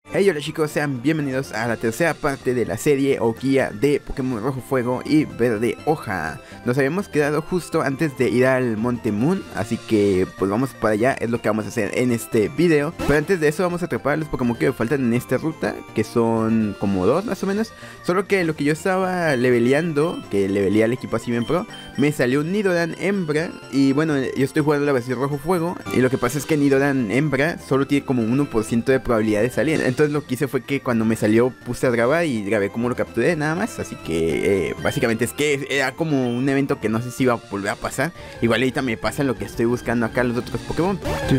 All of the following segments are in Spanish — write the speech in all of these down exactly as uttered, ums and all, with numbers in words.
Hey, hola chicos, sean bienvenidos a la tercera parte de la serie o guía de Pokémon Rojo Fuego y Verde Hoja. Nos habíamos quedado justo antes de ir al Monte Moon, así que pues vamos para allá, es lo que vamos a hacer en este video. Pero antes de eso vamos a atrapar a los Pokémon que me faltan en esta ruta, que son como dos más o menos. Solo que lo que yo estaba leveleando, que leveleé al equipo así bien pro, me salió un Nidoran hembra. Y bueno, yo estoy jugando la versión Rojo Fuego, y lo que pasa es que Nidoran hembra solo tiene como uno por ciento de probabilidad de salir. Entonces lo que hice fue que cuando me salió puse a grabar y grabé como lo capturé nada más. Así que eh, básicamente es que era como un evento que no sé si iba a volver a pasar. Igual ahorita me pasa lo que estoy buscando acá los otros Pokémon.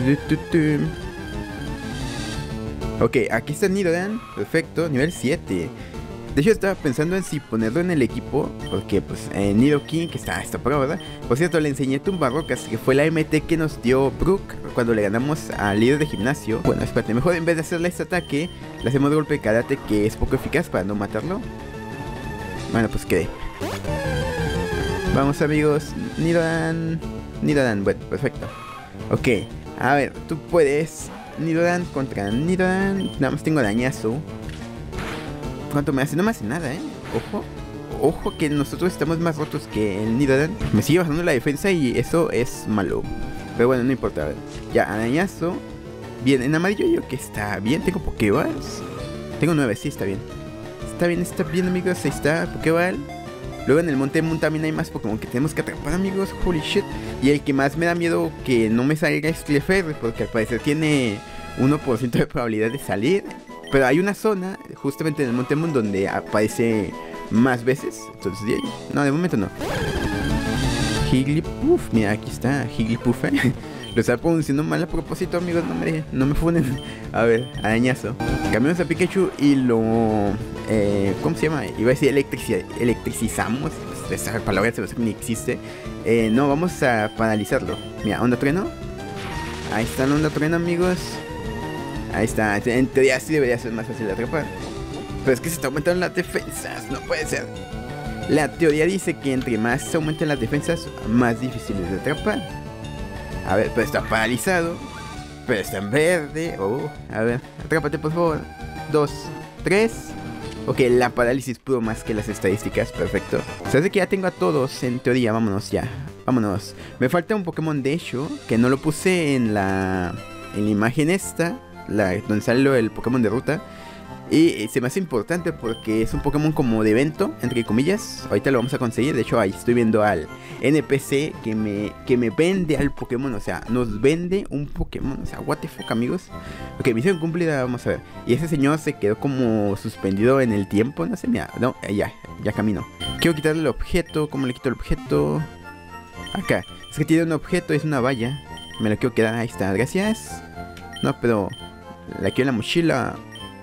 Ok, aquí está Nidoran, perfecto, nivel siete. De hecho estaba pensando en si ponerlo en el equipo, porque pues eh, Nidoking, que está, está pro, ¿verdad? Por cierto, le enseñé Tumbarrocas, que fue la M T que nos dio Brook cuando le ganamos al líder de gimnasio. Bueno, espérate, mejor en vez de hacerle este ataque, le hacemos golpe de karate, que es poco eficaz para no matarlo. Bueno, pues quedé. Vamos amigos, Nidoran, Nidoran, bueno, perfecto. Ok, a ver, tú puedes. Nidoran contra Nidoran, nada más tengo dañazo. ¿Cuánto me hace? No me hace nada, eh. Ojo. Ojo que nosotros estamos más rotos que el Nidoran. Me sigue bajando la defensa y eso es malo. Pero bueno, no importa. A ver. Ya, arañazo. Bien, en amarillo yo que está bien. Tengo Pokéballs. Tengo nueve, sí, está bien. Está bien, está bien, amigos. Ahí está, Pokéball. Luego en el Monte Moon también hay más Pokémon que tenemos que atrapar, amigos. Holy shit. Y el que más me da miedo que no me salga es Clefairy, porque al parecer tiene uno por ciento de probabilidad de salir. Pero hay una zona, justamente en el Monte Moon, donde aparece más veces. Entonces, de ahí. No, de momento no. Jigglypuff, mira, aquí está, Jigglypuff, ¿eh? Lo estaba pronunciando mal a propósito, amigos, no me, no me funen. A ver, arañazo. Cambiamos a Pikachu y lo... Eh, ¿Cómo se llama? Iba a decir electrici electricizamos. Pues esa palabra se ve que ni existe. Eh, no, vamos a paralizarlo. Mira, onda trueno. Ahí está la onda trueno, amigos. Ahí está, en teoría sí debería ser más fácil de atrapar. Pero es que se está aumentando las defensas, no puede ser. La teoría dice que entre más se aumentan las defensas, más difíciles de atrapar. A ver, pero está paralizado. Pero está en verde. Oh, a ver, atrápate por favor. Dos, tres. Ok, la parálisis pudo más que las estadísticas, perfecto. Se hace que ya tengo a todos, en teoría, vámonos ya. Vámonos. Me falta un Pokémon de hecho, que no lo puse en la, en la imagen esta. La, donde sale el Pokémon de ruta. Y se me hace importante porque es un Pokémon como de evento, entre comillas. Ahorita lo vamos a conseguir. De hecho ahí estoy viendo al N P C que me, que me vende al Pokémon. O sea, nos vende un Pokémon. O sea, what the fuck, amigos. Ok, misión cumplida, vamos a ver. Y ese señor se quedó como suspendido en el tiempo. No sé, mira, no, ya, ya caminó. Quiero quitarle el objeto. ¿Cómo le quito el objeto? Acá, es que tiene un objeto, es una valla. Me lo quiero quedar, ahí está, gracias. No, pero... la quiero en la mochila.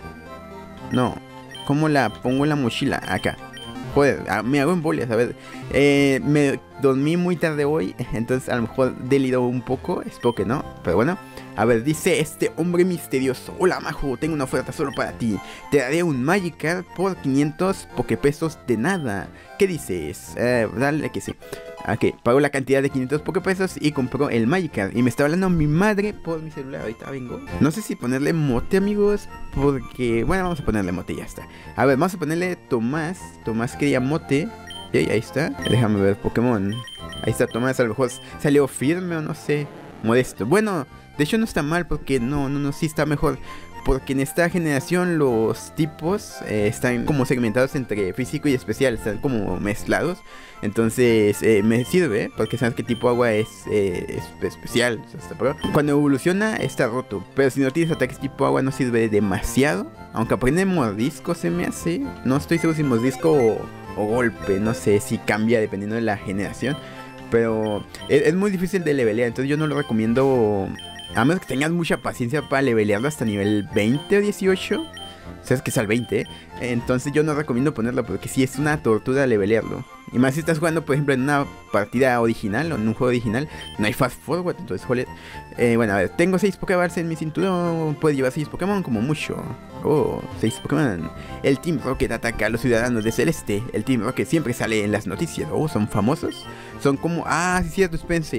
No. ¿Cómo la pongo en la mochila? Acá. Joder, me hago embolias, a ver. Eh, me dormí muy tarde hoy. Entonces a lo mejor deliró un poco. Espero que no. Pero bueno. A ver, dice este hombre misterioso. Hola, majo, tengo una oferta solo para ti. Te daré un Magikarp por quinientos Poképesos de nada. ¿Qué dices? Eh, dale que sí. Ok, pagó la cantidad de quinientos Poképesos y compró el Magikarp. Y me está hablando mi madre por mi celular. Ahorita vengo. No sé si ponerle mote, amigos. Porque, bueno, vamos a ponerle mote y ya está. A ver, vamos a ponerle Tomás. Tomás quería mote. Y ahí, ahí está. Déjame ver Pokémon. Ahí está Tomás. A lo mejor salió firme o no sé. Modesto. Bueno, de hecho no está mal porque no, no, no, sí está mejor. Porque en esta generación los tipos eh, están como segmentados entre físico y especial. Están como mezclados. Entonces eh, me sirve porque sabes qué tipo de agua es, eh, es especial. O sea, está pro. Cuando evoluciona está roto. Pero si no tienes ataques tipo agua no sirve demasiado. Aunque aprende mordisco se me hace. No estoy seguro si mordisco o, o golpe. No sé si cambia dependiendo de la generación. Pero es, es muy difícil de levelear. Entonces yo no lo recomiendo. A menos que tengas mucha paciencia para levelearlo hasta nivel veinte o dieciocho. Sabes que es al veinte, ¿eh? Entonces yo no recomiendo ponerlo porque sí es una tortura levelearlo. Y más si estás jugando, por ejemplo, en una partida original o en un juego original, no hay fast forward, entonces joder. Eh, bueno, a ver, tengo seis Pokéballs en mi cinturón. Puedo llevar seis Pokémon como mucho. Oh, seis Pokémon. El Team Rocket ataca a los ciudadanos de Celeste. El Team Rocket siempre sale en las noticias. Oh, son famosos. Son como... Ah, sí, cierto, espérense.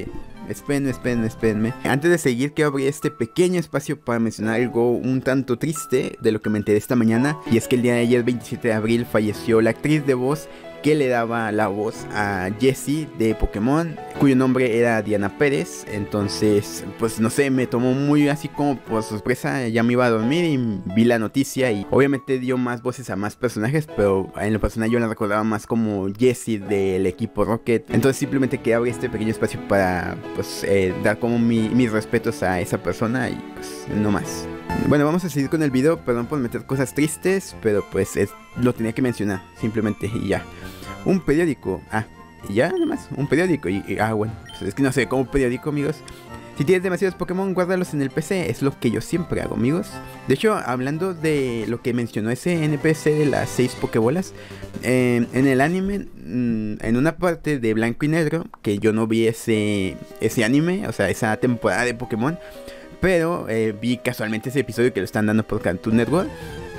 espérenme, espérenme, espérenme. Antes de seguir, quiero abrir este pequeño espacio para mencionar algo un tanto triste de lo que me enteré esta mañana. Y es que el día de ayer, veintisiete de abril, falleció la actriz de voz que le daba la voz a Jessie de Pokémon, cuyo nombre era Diana Pérez. Entonces, pues no sé, me tomó muy así como por sorpresa. Ya me iba a dormir y vi la noticia y obviamente dio más voces a más personajes, pero en lo personal yo la recordaba más como Jessie del equipo Rocket. Entonces simplemente quería abrir este pequeño espacio para pues eh, dar como mi, mis respetos a esa persona y pues no más. Bueno, vamos a seguir con el video, perdón por meter cosas tristes, pero pues es, lo tenía que mencionar, simplemente y ya. Un periódico, ah, y ya nada más, un periódico y, y ah, bueno, pues es que no sé, como un periódico, amigos. Si tienes demasiados Pokémon, guárdalos en el P C, es lo que yo siempre hago, amigos. De hecho, hablando de lo que mencionó ese N P C de las seis Pokébolas, eh, en el anime, mmm, en una parte de Blanco y Negro, que yo no vi ese, ese anime, o sea, esa temporada de Pokémon, pero eh, vi casualmente ese episodio que lo están dando por Cartoon Network.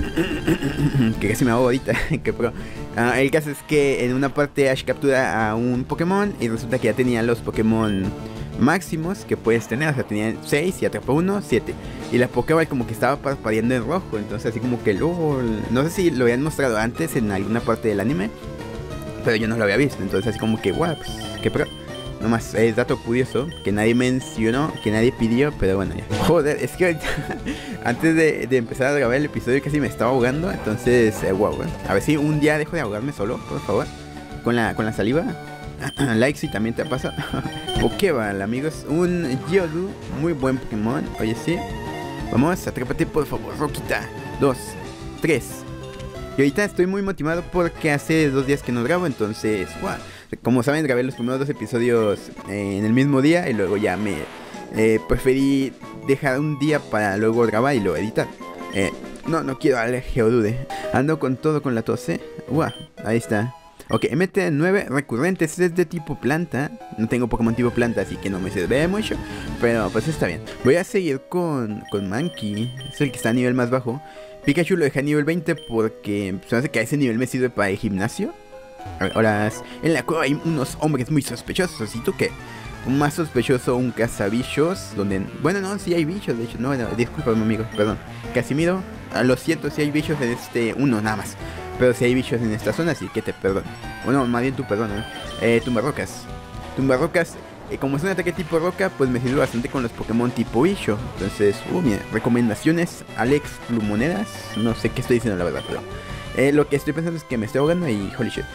Que casi me hago ahorita. Que pro. Uh, el caso es que en una parte Ash captura a un Pokémon y resulta que ya tenía los Pokémon máximos que puedes tener. O sea, tenía seis y atrapó uno, siete. Y la Pokéball como que estaba parpadeando en rojo. Entonces así como que luego, no sé si lo habían mostrado antes en alguna parte del anime, pero yo no lo había visto. Entonces así como que guau, pues, qué pro. Nomás es dato curioso que nadie mencionó, que nadie pidió, pero bueno ya. Joder, es que ahorita, antes de, de empezar a grabar el episodio casi me estaba ahogando. Entonces, eh, wow, bueno. A ver si un día dejo de ahogarme solo, por favor. Con la, con la saliva. Like si también te pasa. Pokéball, amigos. Un Geodude, muy buen Pokémon. Oye, sí. Vamos, atrápate por favor, Roquita. Dos, tres. Y ahorita estoy muy motivado porque hace dos días que no grabo, entonces, wow. Como saben, grabé los primeros dos episodios eh, en el mismo día y luego ya me eh, preferí dejar un día para luego grabar y luego editar. Eh, no, no quiero al Geodude. Ando con todo con la tos, ¿eh? Wow, ahí está. Ok, M T nueve recurrentes, es de tipo planta. No tengo Pokémon tipo planta, así que no me sirve mucho, pero pues está bien. Voy a seguir con, con Mankey, es el que está a nivel más bajo. Pikachu lo dejé a nivel veinte porque se me hace que a ese nivel me sirve para el gimnasio. A ver, hola. En la cueva hay unos hombres muy sospechosos. ¿Y tú qué? Un más sospechoso, un cazabichos. Donde. Bueno, no, sí hay bichos. De hecho, no, no discúlpame, amigo. Perdón. Casimiro. A lo siento, si sí hay bichos en este. Uno nada más. Pero si sí hay bichos en esta zona, así que te perdono. Bueno, más bien tú perdón. ¿eh? Eh, tumbarrocas. Tumbarrocas. Eh, como es un ataque tipo roca, pues me sirve bastante con los Pokémon tipo bicho. Entonces, uh, mira. Recomendaciones. Alex Plumonedas. No sé qué estoy diciendo, la verdad, pero. Eh, lo que estoy pensando es que me estoy ahogando y holy shit.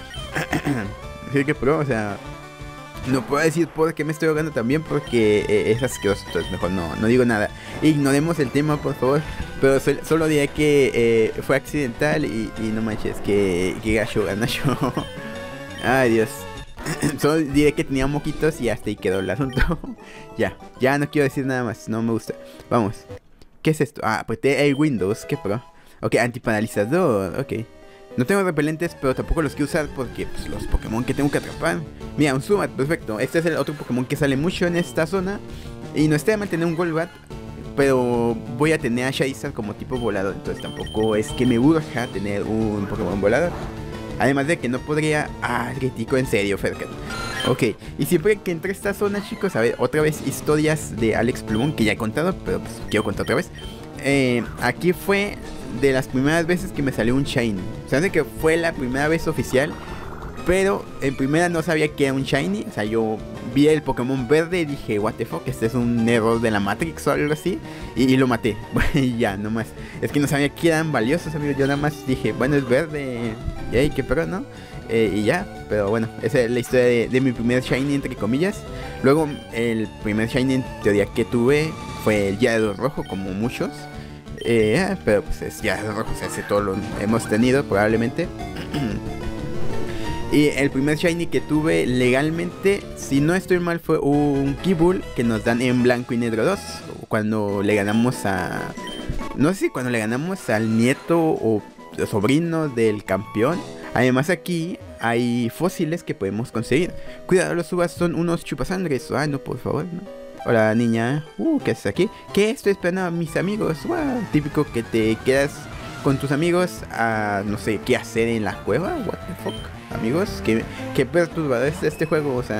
Así que pro, o sea, no puedo decir por qué me estoy ahogando también porque eh, es asqueroso, entonces mejor no, no digo nada. Ignoremos el tema, por favor. Pero sol, solo diré que eh, fue accidental y, y no manches, que, que gacho, ganacho. Ay, Dios. Solo diré que tenía moquitos y hasta ahí quedó el asunto. Ya, ya no quiero decir nada más, no me gusta. Vamos. ¿Qué es esto? Ah, pues el Windows, qué pro. Ok, antiparalizador, ok. No tengo repelentes, pero tampoco los quiero usar porque pues, los Pokémon que tengo que atrapar. Mira, un Zubat, perfecto. Este es el otro Pokémon que sale mucho en esta zona. Y no está de mal tener un Golbat, pero voy a tener a Charizard como tipo volador. Entonces tampoco es que me urja tener un Pokémon volador. Además de que no podría... Ah, crítico, en serio, Fercat. Ok, y siempre que entre a esta zona, chicos, a ver, otra vez historias de Alex Plumón, que ya he contado, pero pues quiero contar otra vez. Eh, aquí fue de las primeras veces que me salió un Shiny. O sea, que fue la primera vez oficial, pero en primera no sabía que era un Shiny. O sea, yo vi el Pokémon verde y dije, what the fuck, este es un error de la Matrix o algo así. Y, y lo maté. Y ya, nomás. Es que no sabía que eran valiosos, amigos. Yo nada más dije, bueno, es verde. Y ahí, qué pero, ¿no? Eh, y ya, pero bueno, esa es la historia de, de mi primer Shiny, entre comillas. Luego, el primer Shiny en teoría que tuve fue el Gyarados rojo, como muchos. Eh, pero pues es Gyarados rojo, o sea, ese todo lo hemos tenido probablemente. Y el primer Shiny que tuve legalmente, si no estoy mal, fue un Kibble que nos dan en Blanco y Negro dos. Cuando le ganamos a... No sé si cuando le ganamos al nieto o sobrino del campeón. Además aquí hay fósiles que podemos conseguir. Cuidado, los subas son unos chupasangres. Ay, no, por favor, no. Hola, niña. Uh, ¿qué haces aquí? ¿Qué? Estoy esperando a mis amigos. Wow, típico que te quedas con tus amigos a no sé qué hacer en la cueva. What the fuck, amigos. Qué, qué perturbador es este juego. O sea,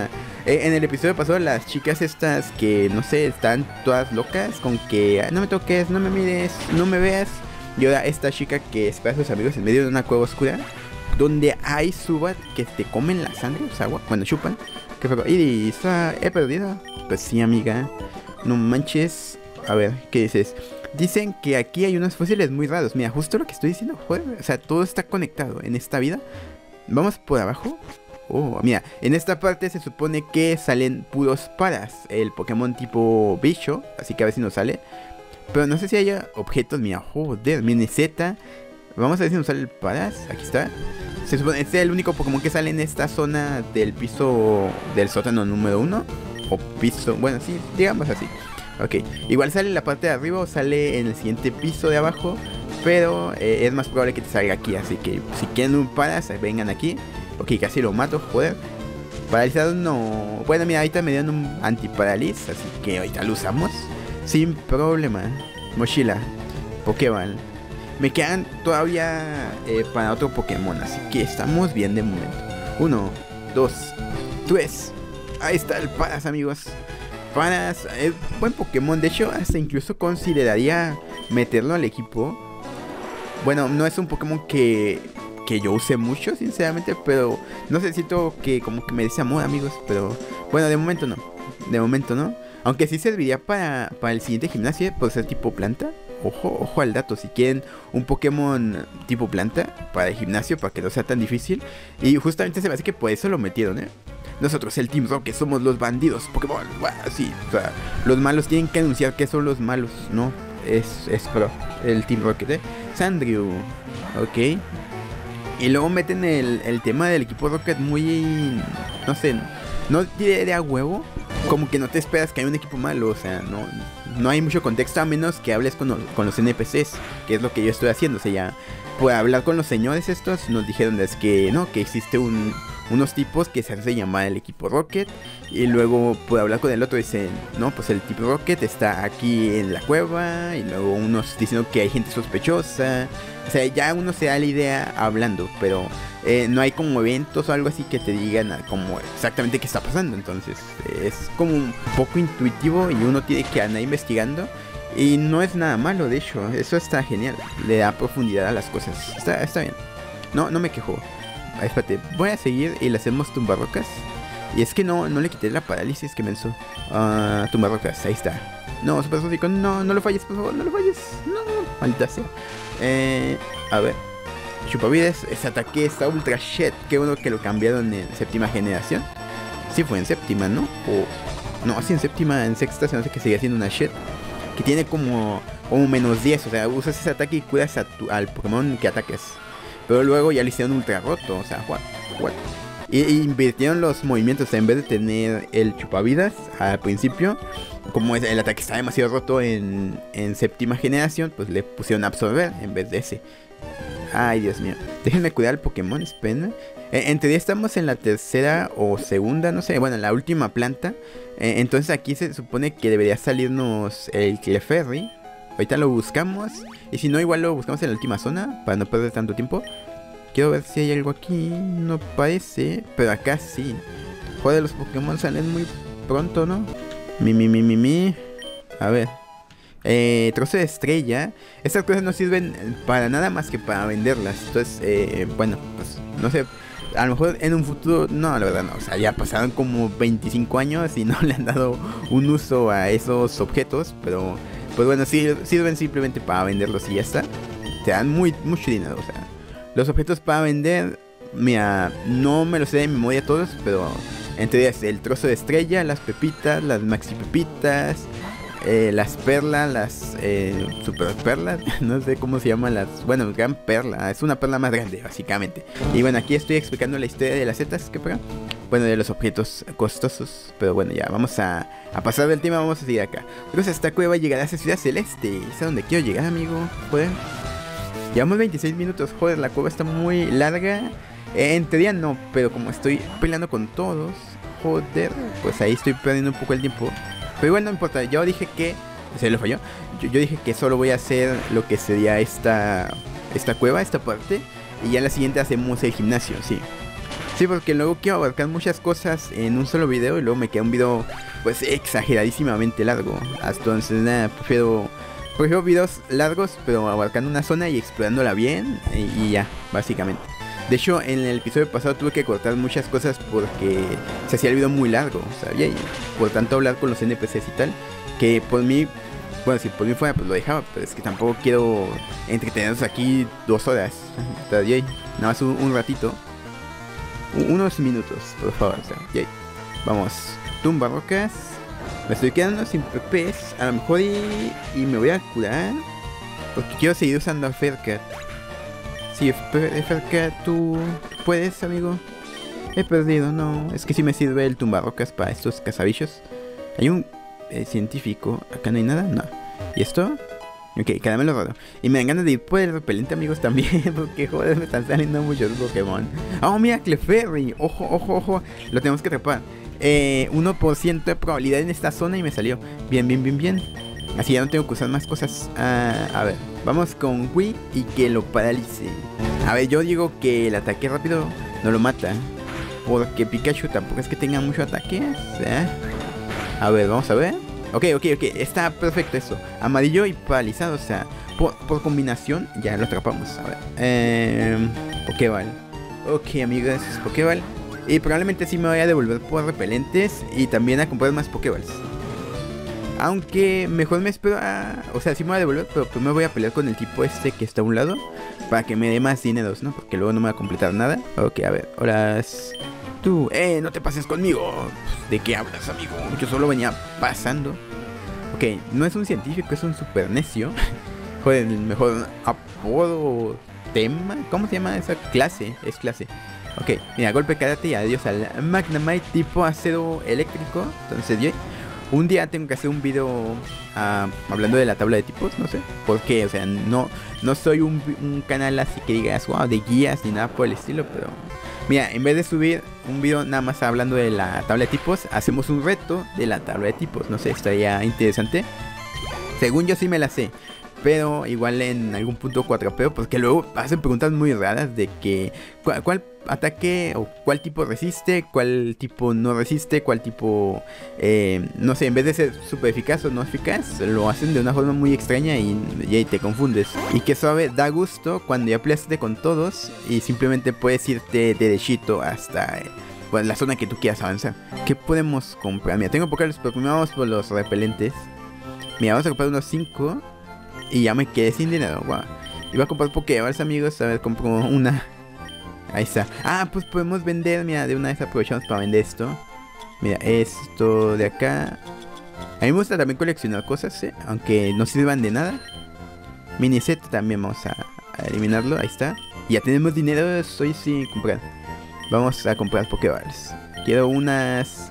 Eh, en el episodio pasado, las chicas estas que, no sé, están todas locas con que "Ah, no me toques, no me mires, no me veas". Y ahora esta chica que espera a sus amigos en medio de una cueva oscura, donde hay Zubat que te comen la sangre, o sea, agua, bueno, chupan. ¿Qué fue? Iris, ah, he perdido. Pues sí, amiga, no manches. A ver, ¿qué dices? Dicen que aquí hay unos fósiles muy raros. Mira, justo lo que estoy diciendo, joder. O sea, todo está conectado en esta vida. Vamos por abajo. Oh, mira, en esta parte se supone que salen puros paras. El Pokémon tipo bicho, así que a ver si nos sale. Pero no sé si haya objetos. Mira, joder, viene Z. Vamos a ver si nos sale el paras. Aquí está. Se supone este es el único Pokémon que sale en esta zona del piso del sótano número uno. O piso, bueno, sí, digamos así. Ok, igual sale en la parte de arriba o sale en el siguiente piso de abajo. Pero eh, es más probable que te salga aquí. Así que si quieren un paras, vengan aquí. Ok, casi lo mato, joder. Paralizado no. Bueno, mira, ahorita me dieron un antiparaliz. Así que ahorita lo usamos sin problema. Mochila, Pokéball. Me quedan todavía eh, para otro Pokémon. Así que estamos bien de momento. Uno, dos, tres. Ahí está el Paras, amigos. Paras es buen Pokémon. De hecho, hasta incluso consideraría meterlo al equipo. Bueno, no es un Pokémon que, que yo use mucho, sinceramente. Pero no sé, siento que como que me dice amor, amigos. Pero bueno, de momento no. De momento no. Aunque sí serviría para, para el siguiente gimnasio, por ser tipo planta. Ojo, ojo al dato, si quieren un Pokémon tipo planta para el gimnasio, para que no sea tan difícil. Y justamente se me hace que por eso lo metieron, ¿eh? Nosotros, el Team Rocket, somos los bandidos Pokémon. Bueno, sí, o sea, los malos tienen que anunciar que son los malos, ¿no? Es, es pro, el Team Rocket, ¿eh? Sandrew, ok. Y luego meten el, el tema del equipo Rocket muy, no sé, no diré de a huevo. Como que no te esperas que haya un equipo malo, o sea, no, no hay mucho contexto a menos que hables con, con los N P Cs, que es lo que yo estoy haciendo. O sea, ya por hablar con los señores estos nos dijeron es que no, que existe un, unos tipos que se hacen llamar el equipo Rocket. Y luego por hablar con el otro dicen, no, pues el tipo Rocket está aquí en la cueva. Y luego unos diciendo que hay gente sospechosa. O sea, ya uno se da la idea hablando, pero eh, no hay como eventos o algo así que te digan como exactamente qué está pasando. Entonces eh, es como un poco intuitivo y uno tiene que andar investigando. Y no es nada malo, de hecho, eso está genial. Le da profundidad a las cosas. Está, está bien. No, no me quejo. Ah, espérate, voy a seguir y le hacemos tumbarrocas. Y es que no, no le quité la parálisis que menso. Uh, tumbarrocas, ahí está. No, super sónico, no, no lo falles, por favor, no lo falles. No, maldita sea. Eh, a ver. Chupavidas, ese ataque está ultra shit. Qué bueno que lo cambiaron en séptima generación. Sí fue en séptima, ¿no? O no, sí en séptima, en sexta se me hace que sigue siendo una shit. Que tiene como, como menos diez. O sea, usas ese ataque y cuidas a tu, al Pokémon que ataques. Pero luego ya lo hicieron ultra roto. O sea, what, what. Y, y invirtieron los movimientos. O sea, en vez de tener el chupavidas al principio, como el ataque está demasiado roto en, en séptima generación, pues le pusieron absorber en vez de ese. Ay, Dios mío. Déjenme cuidar al Pokémon, esperen. Eh, en teoría estamos en la tercera o segunda, no sé. Bueno, en la última planta. Eh, entonces aquí se supone que debería salirnos el Clefairy. Ahorita lo buscamos. Y si no, igual lo buscamos en la última zona, para no perder tanto tiempo. Quiero ver si hay algo aquí. No parece, pero acá sí. Joder, los Pokémon salen muy pronto, ¿no? Mi, mi, mi, mi, mi. A ver. Eh, trozo de estrella. Estas cosas no sirven para nada más que para venderlas. Entonces, eh, bueno, pues no sé. A lo mejor en un futuro, no, la verdad no. O sea, ya pasaron como veinticinco años y no le han dado un uso a esos objetos. Pero, pues bueno, sí, sirven simplemente para venderlos y ya está. Te dan muy, mucho dinero. O sea, los objetos para vender, mira, no me los sé de memoria todos, pero entre ellas el trozo de estrella, las pepitas, las maxi pepitas. Eh, las perlas, las eh, super perlas, no sé cómo se llaman las... Bueno, gran perla, es una perla más grande básicamente. Y bueno, aquí estoy explicando la historia de las setas, ¿qué para? Bueno, de los objetos costosos. Pero bueno, ya, vamos a, a pasar del tema, vamos a seguir acá. Entonces esta cueva llegará a esa ciudad celeste. Es a donde quiero llegar, amigo. Joder. Llevamos veintiséis minutos, joder, la cueva está muy larga. eh, En teoría no, pero como estoy peleando con todos, joder, pues ahí estoy perdiendo un poco el tiempo. Pero igual no importa, yo dije que... ¿Se lo falló? Yo, yo dije que solo voy a hacer lo que sería esta esta cueva, esta parte. Y ya en la siguiente hacemos el gimnasio, sí. Sí, porque luego quiero abarcar muchas cosas en un solo video y luego me queda un video pues exageradísimamente largo. Entonces nada, prefiero, prefiero videos largos pero abarcando una zona y explorándola bien y, y ya, básicamente. De hecho, en el episodio pasado tuve que cortar muchas cosas porque se hacía el video muy largo, ¿sabía? Y por tanto hablar con los N P Cs y tal, que por mí, bueno, si por mí fuera pues lo dejaba, pero es que tampoco quiero entretenernos aquí dos horas, ¿sabía? Nada más un, un ratito. Unos minutos, por favor, o sea, yay. Vamos, tumba rocas. Me estoy quedando sin P Ps. A lo mejor y, y me voy a curar porque quiero seguir usando a Fercat. Si sí, Fercat, ¿tú puedes, amigo? He perdido, no. Es que si sí me sirve el tumba rocas para estos cazabichos. Hay un eh, científico. Acá no hay nada, no. ¿Y esto? Ok, caramelo raro. Y me dan ganas de ir por el repelente, amigos, también. Porque, joder, me están saliendo muchos Pokémon. Oh, mira, Clefairy. Ojo, ojo, ojo. Lo tenemos que atrapar. Eh, uno por ciento de probabilidad en esta zona y me salió. Bien, bien, bien, bien. Así ya no tengo que usar más cosas. Uh, a ver, vamos con Wii y que lo paralice. A ver, yo digo que el ataque rápido no lo mata. Porque Pikachu tampoco es que tenga mucho ataque. ¿eh? A ver, vamos a ver. Ok, ok, ok, está perfecto eso. Amarillo y paralizado, o sea, por, por combinación ya lo atrapamos. A ver, eh, Pokéball. Ok, amigos, Pokéball. Y probablemente sí me vaya a devolver por repelentes y también a comprar más Pokéballs. Aunque mejor me espero a... O sea, sí me voy a devolver, pero primero voy a pelear con el tipo este que está a un lado para que me dé más dineros, ¿no? Porque luego no me va a completar nada. Ok, a ver, hola. Tú, eh, no te pases conmigo. ¿De qué hablas, amigo? Yo solo venía pasando. Ok, no es un científico, es un super necio. Joder, el mejor apodo, tema. ¿Cómo se llama esa clase? Es clase. Ok, mira, golpe karate y adiós al Magnemite tipo acero eléctrico. Entonces yo un día tengo que hacer un video uh, hablando de la tabla de tipos, no sé por qué, o sea, no, no soy un, un canal así que digas, wow, de guías ni nada por el estilo, pero mira, en vez de subir un video nada más hablando de la tabla de tipos, hacemos un reto de la tabla de tipos, no sé, estaría interesante. Según yo sí me la sé, pero igual en algún punto cuatrapeo, porque luego hacen preguntas muy raras de que cuál, cuál ataque o cuál tipo resiste, cuál tipo no resiste, cuál tipo, eh, no sé, en vez de ser super eficaz o no eficaz, lo hacen de una forma muy extraña y, y ahí te confundes. Y que suave, da gusto cuando ya peleaste con todos y simplemente puedes irte derechito hasta eh, pues, la zona que tú quieras avanzar. ¿Qué podemos comprar? Mira, tengo pocos, pero primero vamos por los repelentes. Mira, vamos a comprar unos cinco y ya me quedé sin dinero. Wow. Iba a comprar Pokéballs, amigos, a ver, compro una. Ahí está. Ah, pues podemos vender, mira, de una vez aprovechamos para vender esto. Mira, esto de acá. A mí me gusta también coleccionar cosas, ¿eh? Aunque no sirvan de nada. Mini set también vamos a, a eliminarlo, ahí está. Y ya tenemos dinero, estoy sin comprar. Vamos a comprar Pokéballs. Quiero unas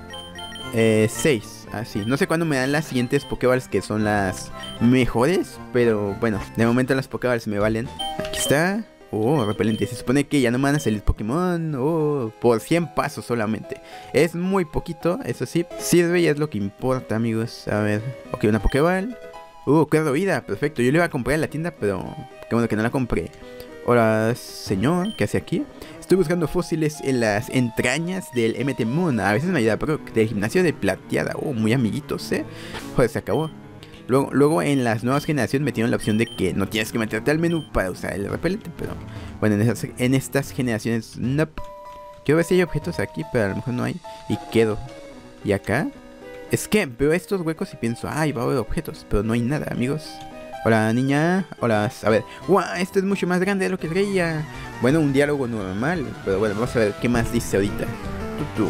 eh, seis, así. No sé cuándo me dan las siguientes Pokéballs que son las mejores, pero bueno, de momento las Pokéballs me valen. Aquí está. Oh, repelente. Se supone que ya no me van a salir Pokémon. Oh, por cien pasos solamente. Es muy poquito, eso sí. Sirve y es lo que importa, amigos. A ver. Ok, una Pokéball. Uh, qué vida. Perfecto. Yo le iba a comprar en la tienda, pero qué bueno que no la compré. Hola, señor. ¿Qué hace aquí? Estoy buscando fósiles en las entrañas del M T Moon. A veces me ayuda, pero del gimnasio de plateada. Oh, muy amiguitos, ¿eh? Joder, se acabó. Luego, luego en las nuevas generaciones metieron la opción de que no tienes que meterte al menú para usar el repelente. Pero bueno, en, esas, en estas generaciones, no. Nope. Quiero ver si hay objetos aquí, pero a lo mejor no hay. Y quedo. ¿Y acá? Es que veo estos huecos y pienso, ay, va a haber objetos. Pero no hay nada, amigos. Hola, niña. Hola, a ver. ¡Wow! Este es mucho más grande de lo que creía. Bueno, un diálogo normal. Pero bueno, vamos a ver qué más dice ahorita. ¿Tú,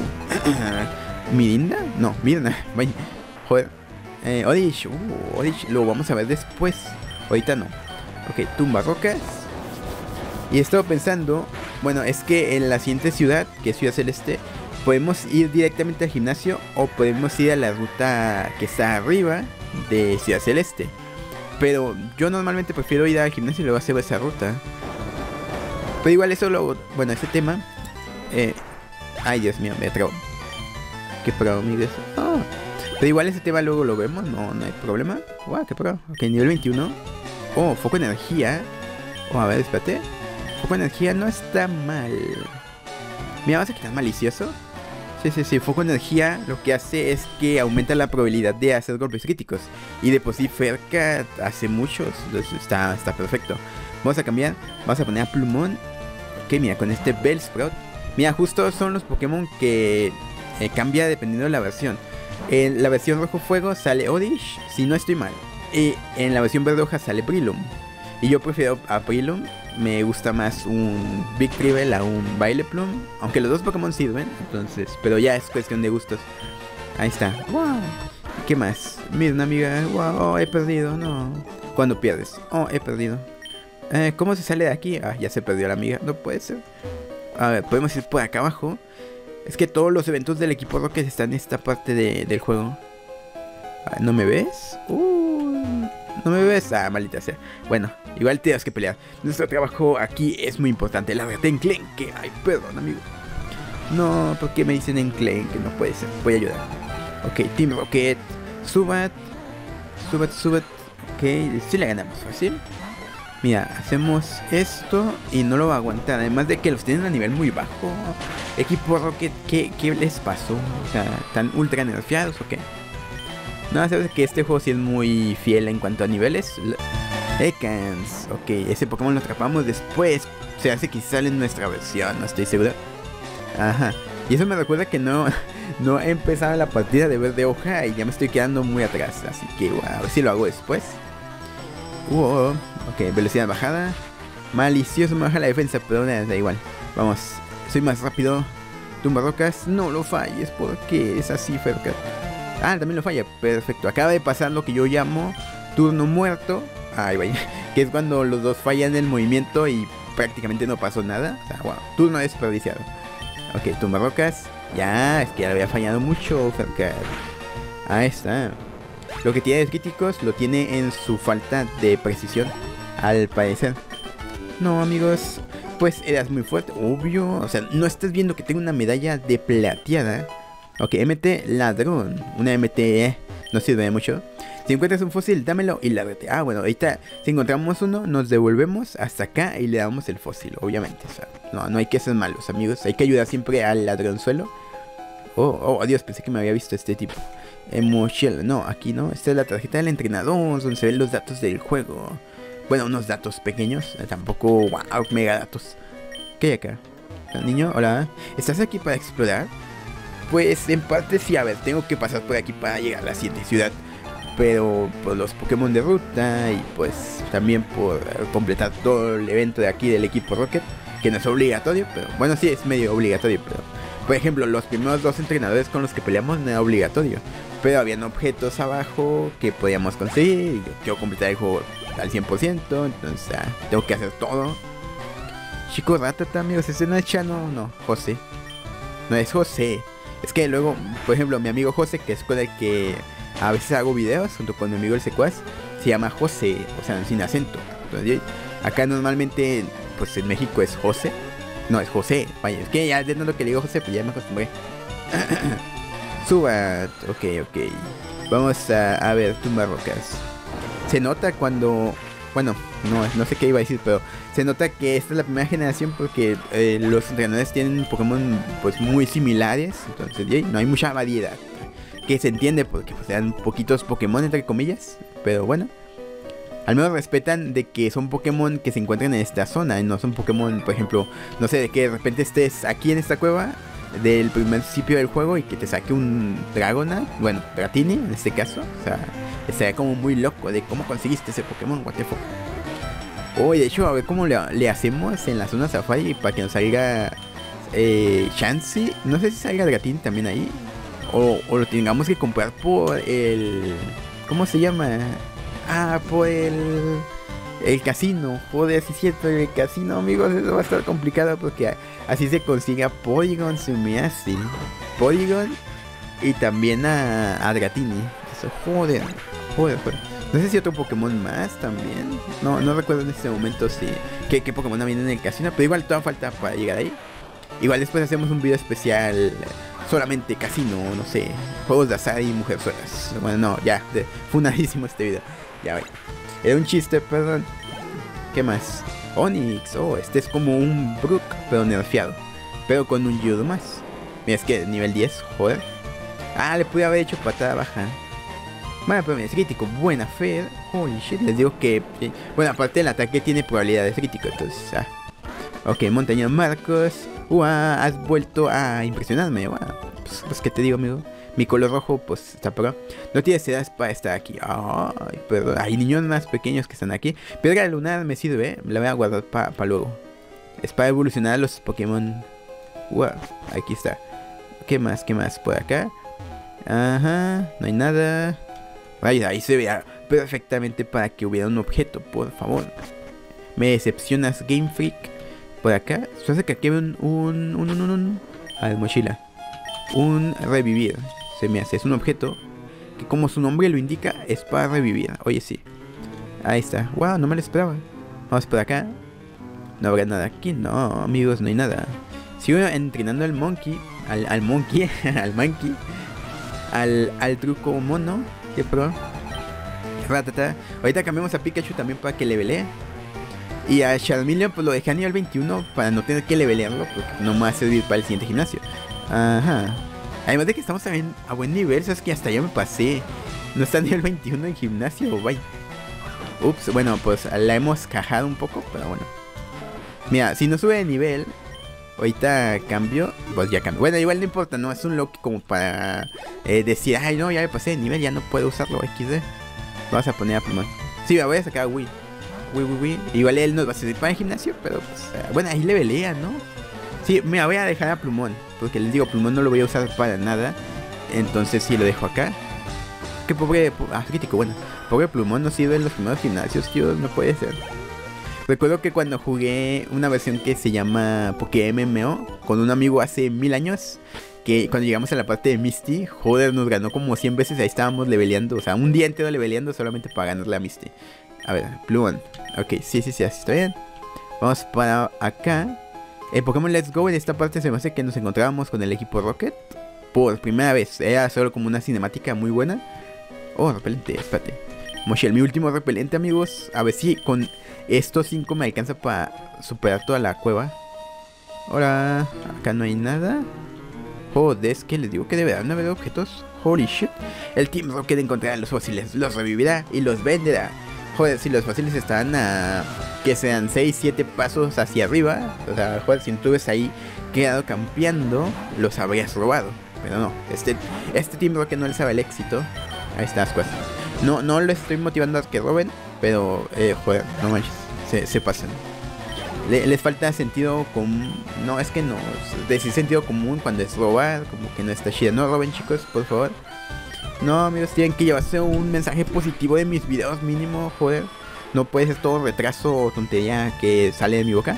tú? ¿Mirinda? No, Mirna. Vaya. Joder. Eh, Odish, uh, Odish, lo vamos a ver después. Ahorita no. Ok, tumba rocas. Y he estado pensando, bueno, es que en la siguiente ciudad, que es Ciudad Celeste, podemos ir directamente al gimnasio o podemos ir a la ruta que está arriba de Ciudad Celeste. Pero yo normalmente prefiero ir al gimnasio y luego hacer esa ruta. Pero igual eso lo... Bueno, ese tema... Eh, ay, Dios mío, me trabo. Qué pro, amigos. Oh. Pero igual ese tema luego lo vemos, no, no hay problema. Wow, qué pro. Ok, nivel veintiuno. Oh, foco de energía. Oh, a ver, espérate. Foco de energía no está mal. Mira, vamos a quitar malicioso. Sí, sí, sí, foco de energía lo que hace es que aumenta la probabilidad de hacer golpes críticos. Y de por sí Ferka hace muchos, entonces está, está perfecto. Vamos a cambiar, vamos a poner a Plumón. Ok, mira, con este Bellsprout. Mira, justo son los Pokémon que eh, cambia dependiendo de la versión. En la versión rojo fuego sale Oddish, si no estoy mal. Y en la versión verde hoja sale Breloom. Y yo prefiero a Breloom. Me gusta más un Big Tribble a un Vileplume. Aunque los dos Pokémon sirven. Entonces, pero ya es cuestión de gustos. Ahí está. Wow. ¿Qué más? Mira, una amiga. Wow, he perdido. No. Cuando pierdes. Oh, he perdido. Eh, ¿Cómo se sale de aquí? Ah, ya se perdió la amiga. No puede ser. A ver, podemos ir por acá abajo. Es que todos los eventos del equipo Rocket están en esta parte de, del juego. Ah, ¿no me ves? Uh, ¿No me ves? Ah, maldita sea. Bueno, igual tienes que pelear. Nuestro trabajo aquí es muy importante. La verdad, enclenque. Ay, perdón, amigo. No, ¿por qué me dicen enclenque? No puede ser. Voy a ayudar. Ok, Team Rocket. Subat. Subat, Subat. Ok, sí le ganamos. Fácil. Mira, hacemos esto y no lo va a aguantar. Además de que los tienen a nivel muy bajo. Equipo Rocket, ¿qué, qué les pasó? O sea, ¿están ultra nerfeados o qué? No, sabes que este juego sí es muy fiel en cuanto a niveles. Ekans, ok, ese Pokémon lo atrapamos después. Se hace que sale en nuestra versión, no estoy seguro. Ajá, y eso me recuerda que no, no he empezado la partida de verde hoja y ya me estoy quedando muy atrás. Así que wow, a ver si lo hago después. Wow, ok, velocidad bajada. Malicioso me baja la defensa, pero nada, da igual. Vamos, soy más rápido. Tumba rocas, no lo falles porque es así, Ferka. Ah, también lo falla, perfecto. Acaba de pasar lo que yo llamo turno muerto. Ay, vaya, que es cuando los dos fallan el movimiento y prácticamente no pasó nada. O sea, wow, turno desperdiciado. Ok, tumba rocas. Ya, es que ya lo había fallado mucho, Ferka. Ahí está. Lo que tiene de críticos lo tiene en su falta de precisión, al parecer. No, amigos, pues eras muy fuerte, obvio. O sea, no estás viendo que tengo una medalla de plateada. Ok, M T ladrón. Una M T eh, no sirve de mucho. Si encuentras un fósil, dámelo y lárgate. Ah, bueno, ahorita si encontramos uno, nos devolvemos hasta acá y le damos el fósil, obviamente. O sea, no, no hay que ser malos, amigos. Hay que ayudar siempre al ladronzuelo. Oh, oh, Dios, pensé que me había visto este tipo. Emoshell, no, aquí no. Esta es la tarjeta del entrenador, donde se ven los datos del juego. Bueno, unos datos pequeños, eh, tampoco, wow, mega datos. ¿Qué hay acá? Niño, hola. ¿Estás aquí para explorar? Pues en parte sí, a ver, tengo que pasar por aquí para llegar a la siguiente ciudad. Pero por los Pokémon de ruta y pues también por completar todo el evento de aquí del equipo Rocket, que no es obligatorio, pero bueno, sí es medio obligatorio, pero por ejemplo, los primeros dos entrenadores con los que peleamos no era obligatorio, pero habían objetos abajo que podíamos conseguir y yo quiero completar el juego al cien por ciento, entonces ah, tengo que hacer todo. Chico Ratata, amigos, ese no es Chano, no, José. No es José. Es que luego, por ejemplo, mi amigo José, que es con el que a veces hago videos junto con mi amigo el Secuaz, se llama José, o sea, sin acento. Entonces, acá normalmente, pues en México es José. No, es José. Vaya, es que ya de lo que le digo José, pues ya me acostumbré. Subat, ok, ok. Vamos a, a ver, tumba rocas. Se nota cuando... Bueno, no, no sé qué iba a decir, pero se nota que esta es la primera generación porque eh, los entrenadores tienen Pokémon pues muy similares. Entonces, ¿sí? No hay mucha variedad. Que se entiende porque pues, sean poquitos Pokémon, entre comillas. Pero bueno, al menos respetan de que son Pokémon que se encuentran en esta zona. Y no son Pokémon, por ejemplo, no sé, de que de repente estés aquí en esta cueva del principio del juego y que te saque un Dragonite, bueno, Dratini en este caso. O sea, estaría como muy loco de cómo conseguiste ese Pokémon, what the fuck. Oh, de hecho, a ver cómo le, le hacemos en la zona Safari para que nos salga eh, Chansey. No sé si salga Dratini también ahí. O, o lo tengamos que comprar por el... ¿Cómo se llama? Ah, por el... El casino. Joder, sí es cierto, el casino, amigos. Eso va a estar complicado porque así se consiga Porygon, se me hace. Porygon y también a, a Dratini. Eso, joder, joder, joder. No sé si otro Pokémon más también. No, no recuerdo en este momento si qué, qué Pokémon viene en el casino. Pero igual todavía falta para llegar ahí. Igual después hacemos un video especial... Solamente casino, no sé, juegos de azar y mujerzuelas. Bueno, no, ya, de, funadísimo este video. Ya, ve. Era un chiste, perdón. ¿Qué más? Onix, oh, este es como un Brook, pero nerfeado. pero con un Yudo más. Mira, es que nivel diez, joder. Ah, le pude haber hecho patada baja. Bueno, pero mira, es crítico, buena fe. Holy shit, les digo que... Eh, bueno, aparte el ataque tiene probabilidades crítico, entonces... Ah. Ok, montaña Marcos. Uah, has vuelto a impresionarme. Uah. Pues, pues, ¿qué te digo, amigo? Mi color rojo, pues, está pro. No tienes edades para estar aquí. Ay, perdón. Hay niños más pequeños que están aquí. Piedra lunar me sirve, ¿eh? La voy a guardar para pa luego. Es para evolucionar los Pokémon. Wow, aquí está. ¿Qué más? ¿Qué más? Por acá. Ajá, no hay nada. Ay, ahí se vea perfectamente para que hubiera un objeto, por favor. Me decepcionas, Game Freak. Por acá, se hace que aquí hay un, un, un, un, un, un, a ver, mochila. Un revivir, se me hace, es un objeto que como su nombre lo indica, es para revivir. Oye, sí. Ahí está, wow, no me lo esperaba. Vamos por acá. No habrá nada aquí, no, amigos, no hay nada. Sigo entrenando al monkey, al, al monkey, al monkey, al, al truco mono, que pro. Ratata. Ahorita cambiamos a Pikachu también para que levelee. Y a Charmeleon pues lo dejé a nivel veintiuno para no tener que levelearlo, porque no me va a servir para el siguiente gimnasio. Ajá. Además de que estamos también a buen nivel, sabes que hasta ya me pasé. No está a nivel veintiuno en gimnasio, bye. Ups, bueno, pues la hemos cajado un poco, pero bueno. Mira, si no sube de nivel, ahorita cambio, pues ya cambio. Bueno, igual no importa, no es un lock como para eh, decir, ay no, ya me pasé de nivel, ya no puedo usarlo, equis de. Vamos a poner a Plumón. Sí, me voy a sacar a Wii. Wii, Wii, Wii. Igual él nos va a servir para el gimnasio, pero pues, uh, bueno, ahí levelea, ¿no? Sí, me voy a dejar a Plumón, porque les digo, Plumón no lo voy a usar para nada. Entonces sí lo dejo acá. Que pobre, ah, crítico, bueno. Pobre Plumón no sirve en los primeros gimnasios, tío, no puede ser. Recuerdo que cuando jugué una versión que se llama Poké M M O con un amigo hace mil años, que cuando llegamos a la parte de Misty, joder, nos ganó como cien veces, ahí estábamos leveleando, o sea, un día entero leveleando solamente para ganarle a Misty. A ver, Plumón, ok, sí, sí, sí, así está bien. Vamos para acá. En Pokémon Let's Go, en esta parte se me hace que nos encontrábamos con el equipo Rocket por primera vez, era solo como una cinemática muy buena. Oh, repelente, espérate. Moshel, mi último repelente, amigos. A ver si con estos cinco me alcanza para superar toda la cueva. Ahora, acá no hay nada. Joder, es que les digo que debe haber objetos. Holy shit. El Team Rocket encontrará los fósiles, los revivirá y los venderá. Joder, si los fósiles están a... que sean seis, siete pasos hacia arriba. O sea, joder, si tú ves ahí quedado campeando, los habrías robado. Pero no, este, este Team Rocket no le sabe el éxito. Ahí está, Ascuas. No, no lo estoy motivando a que roben, pero, eh, joder, no manches, se, se pasan. Le, les falta sentido común. No, es que no, decir sentido común cuando es robar, como que no está chido. No roben, chicos, por favor. No, amigos, tienen que llevarse un mensaje positivo de mis videos mínimo, joder. No puede ser todo retraso o tontería que sale de mi boca.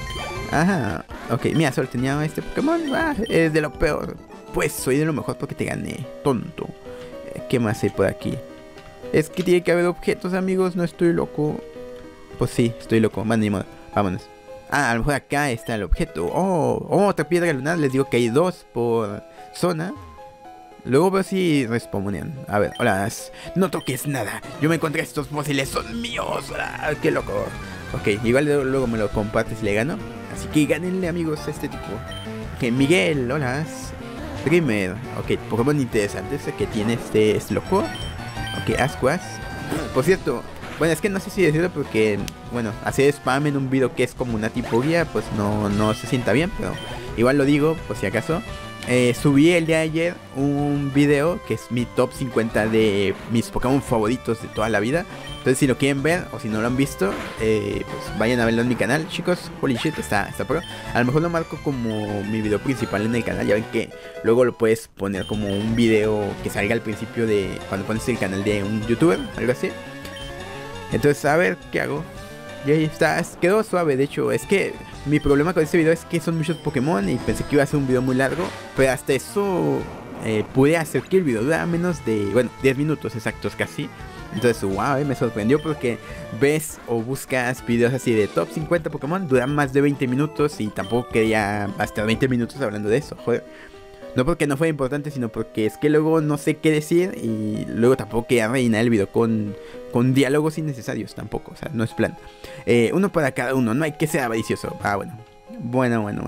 Ajá, ok, mira, solo tenía este Pokémon, ah, es de lo peor. Pues soy de lo mejor porque te gané, tonto. ¿Qué más hay por aquí? Es que tiene que haber objetos, amigos, no estoy loco. Pues sí, estoy loco, man, ni modo. Vámonos. Ah, a lo mejor acá está el objeto. Oh, oh, otra piedra lunar, les digo que hay dos por zona. Luego veo si respawnean. A ver, hola, no toques nada. Yo me encontré estos fósiles, son míos. Ah, qué loco. Ok, igual luego me lo compartes y le gano. Así que gánenle, amigos, a este tipo. Ok, Miguel, hola. Dreamer, ok, Pokémon interesantes que tiene este, este loco. Ok, Ascuas. Por cierto, bueno, es que no sé si decirlo porque, bueno, hacer spam en un video que es como una tipo guía, pues no, no se sienta bien, pero igual lo digo, por si acaso. Eh, subí el día de ayer un video que es mi top cincuenta de mis Pokémon favoritos de toda la vida. Entonces si lo quieren ver o si no lo han visto, eh, pues vayan a verlo en mi canal, chicos. Holy shit, está, está pro. A lo mejor lo marco como mi video principal en el canal. Ya ven que luego lo puedes poner como un video que salga al principio de cuando pones el canal de un youtuber, algo así. Entonces a ver qué hago. Y ahí está, quedó suave. De hecho, es que mi problema con este video es que son muchos Pokémon y pensé que iba a ser un video muy largo, pero hasta eso eh, pude hacer que el video durara menos de, bueno, diez minutos exactos casi. Entonces, wow, eh, me sorprendió porque ves o buscas videos así de top cincuenta Pokémon, duran más de veinte minutos y tampoco quería hasta veinte minutos hablando de eso, joder. No porque no fuera importante, sino porque es que luego no sé qué decir y luego tampoco quería rellenar el video con, con diálogos innecesarios tampoco, o sea, no es plan. Eh, uno para cada uno, no hay que ser avaricioso. Ah, bueno, bueno, bueno, bueno.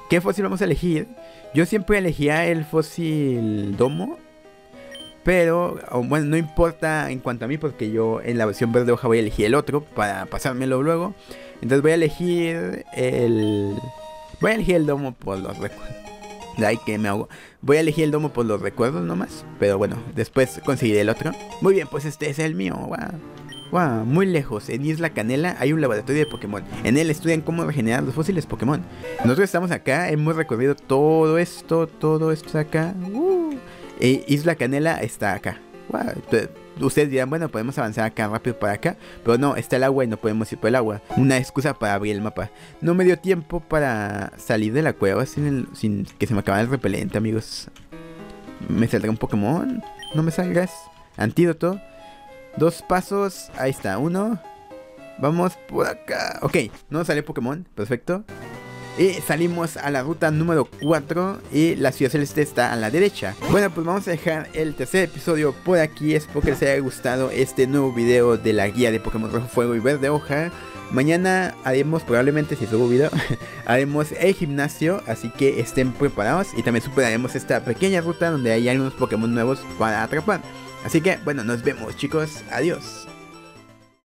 ¿Qué fósil vamos a elegir? Yo siempre elegía el fósil domo. Pero, bueno, no importa en cuanto a mí, porque yo en la versión verde hoja voy a elegir el otro para pasármelo luego. Entonces voy a elegir el... Voy a elegir el domo por los recuerdos. Ay, que me hago. Voy a elegir el domo por los recuerdos nomás. Pero bueno, después conseguiré el otro. Muy bien, pues este es el mío. Wow. Wow, muy lejos, en Isla Canela hay un laboratorio de Pokémon. En él estudian cómo regenerar los fósiles Pokémon. Nosotros estamos acá, hemos recorrido todo esto, todo esto está acá. Uh. E Isla Canela está acá. Wow. Ustedes dirán, bueno, podemos avanzar acá rápido para acá. Pero no, está el agua y no podemos ir por el agua. Una excusa para abrir el mapa. No me dio tiempo para salir de la cueva sin, el, sin que se me acabara el repelente, amigos. ¿Me saldrá un Pokémon? No me salgas. Antídoto. Dos pasos, ahí está, uno. Vamos por acá. Ok, no sale Pokémon, perfecto. Y salimos a la ruta número cuatro. Y la ciudad celeste está a la derecha. Bueno, pues vamos a dejar el tercer episodio por aquí. Espero que les haya gustado este nuevo video de la guía de Pokémon Rojo Fuego y Verde Hoja. Mañana haremos, probablemente si subo video, haremos el gimnasio, así que estén preparados. Y también superaremos esta pequeña ruta donde hay algunos Pokémon nuevos para atrapar. Así que, bueno, nos vemos, chicos. Adiós.